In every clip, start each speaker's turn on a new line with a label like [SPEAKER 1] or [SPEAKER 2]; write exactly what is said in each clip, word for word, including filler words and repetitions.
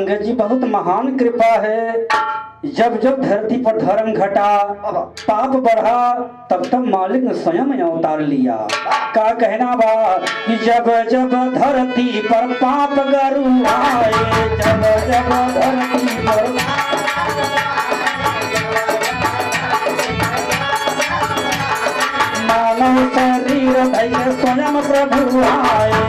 [SPEAKER 1] संगत जी बहुत महान कृपा है। जब जब धरती पर धर्म घटा, पाप बढ़ा, तब तब मालिक ने स्वयं अवतार लिया। का कहना बा कि जब जब धरती पर पाप गरु आए, जब जब धरती पर मानव शरीर धैर्य स्वयं प्रभु आए।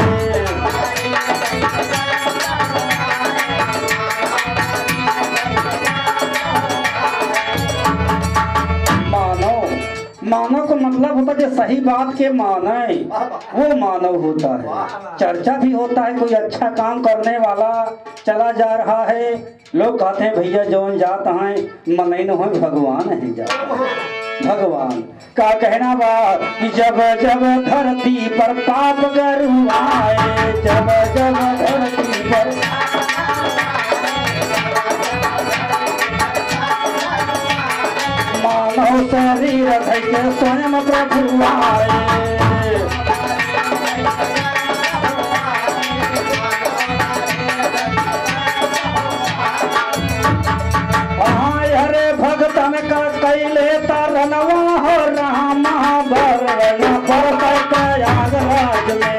[SPEAKER 1] मानव का मतलब होता है सही बात के माने, वो मानव होता है। चर्चा भी होता है, कोई अच्छा काम करने वाला चला जा रहा है, लोग कहते हैं भैया जौन जात हैं मन न हो भगवान है जा भगवान। का कहना बा कि जब जब धरती पर पाप गरु आए, जब जब धरती पर मानव शरीर धैर्य स्वयं प्रभु आए। हरे भगतन का कैले तरनवा हो रामा भरण पर प्रयागराज में।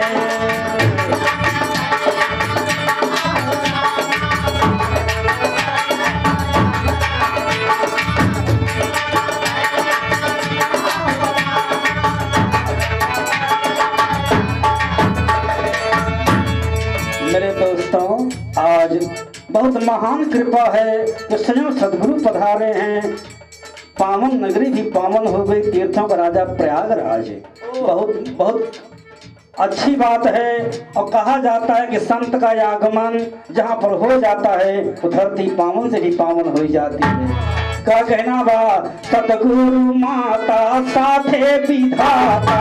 [SPEAKER 1] मेरे दोस्तों, आज बहुत महान कृपा है कि स्वयं सदगुरु पधारे हैं। पावन नगरी भी पावन हो गई, तीर्थों का राजा प्रयागराज। बहुत बहुत अच्छी बात है। और कहा जाता है कि संत का आगमन जहाँ पर हो जाता है तो धरती पावन से भी पावन हो जाती है। का कहना बा सतगुरु माता साथे विधाता,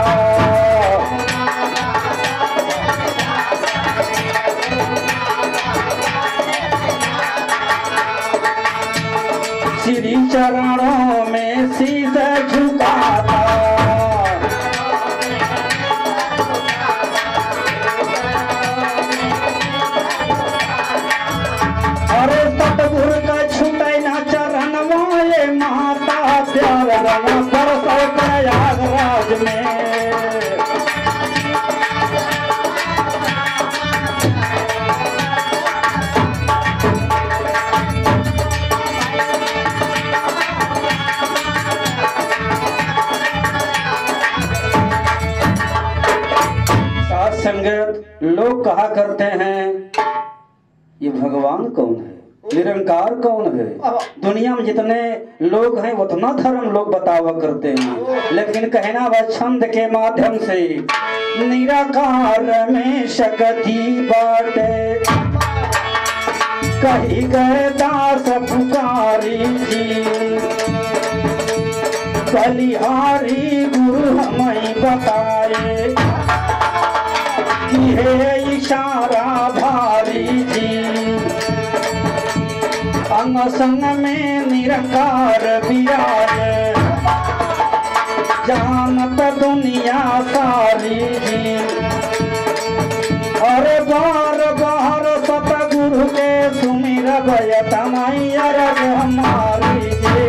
[SPEAKER 1] श्री चरणों में शीश झुकाता। अरे सतगुरु का छूटे ना चरणवा ये माता, प्यार रंग बरसे प्रयागराज में। संगत, लोग कहा करते हैं ये भगवान कौन है, निरंकार कौन है। दुनिया में जितने लोग हैं उतना धर्म लोग बतावा करते हैं, लेकिन कहना वह छंद के माध्यम से निराकार में शक्ति बाटे। कही गए दास पुकारी जी, बलिहारी गुरु हमें बताए कि है इशारा भारी जी। अंग संग में निरंकार विराज, जानत दुनिया सारी जी। अरे बार बार सतगुरु के सुमिर भयत मैया रग हमारी जी।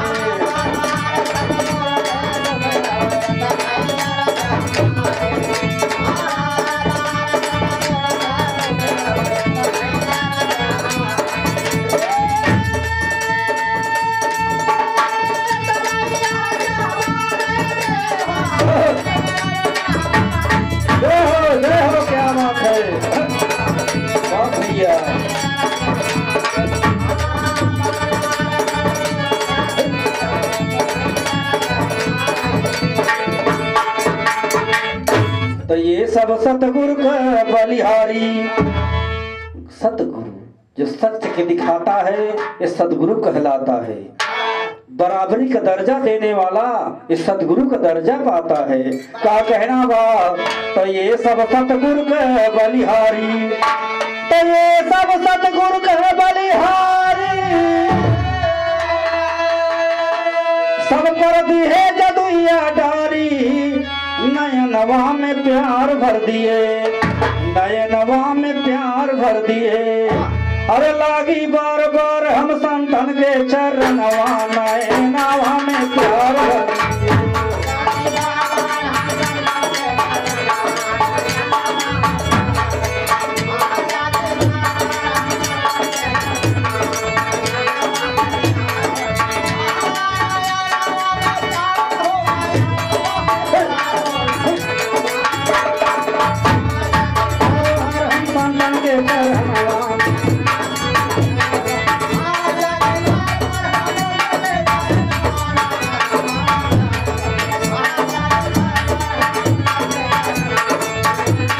[SPEAKER 1] तो ये सब सतगुरु का बलिहारी। सतगुरु जो सत्य के दिखाता है ये सतगुरु कहलाता है। बराबरी का दर्जा देने वाला इस सतगुरु का दर्जा पाता है। क्या कहना बा तो ये सब सतगुरु का बलिहारी, तो ये सब सतगुरु का बलिहारी। सब पर दी है जदुइया डारी, नयनवा में प्यार भर दिए, नयनवा में प्यार भर दिए। अरे लागी बार बार हम संतन के चरणवा नैनवा में प्यार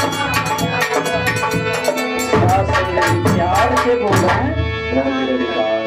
[SPEAKER 1] प्यार से बोल रहे हैं।